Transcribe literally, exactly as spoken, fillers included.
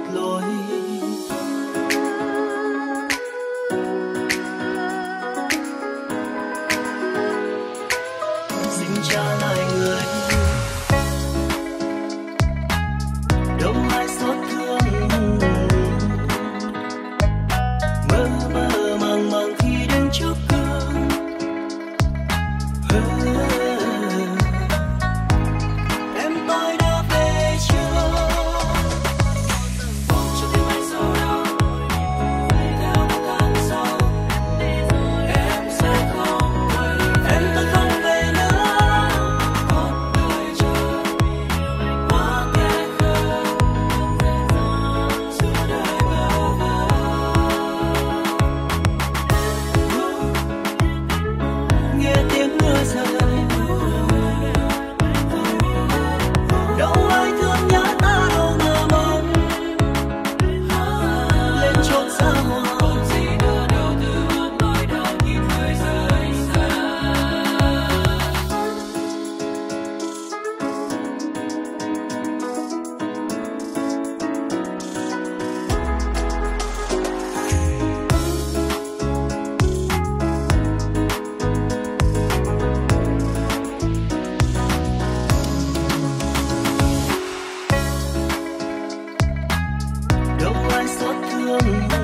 lối. Xin trả lại người đâu ai xót thương, mơ mơ màng màng khi đến trước cửa. Em tôi đã về chưa? Buông cho tim anh sầu đau, về theo một tháng sau em sẽ không quay. Em tôi không về nữa, một đời chờ hoa kẻ khờ giữa đời bơ vơ. Nghe tiếng mưa rơi, đâu ai thương nhớ ta đâu ngờ mong lên chốn xa hoa. Còn gì nữa đâu từ hôm nỗi đau khi người rời xa. Đâu ai xót thương,